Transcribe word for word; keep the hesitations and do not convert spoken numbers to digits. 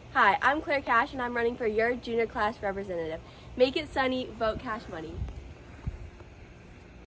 Hi, I'm Claire Cash and I'm running for your junior class representative. Make it sunny, vote Cash Money.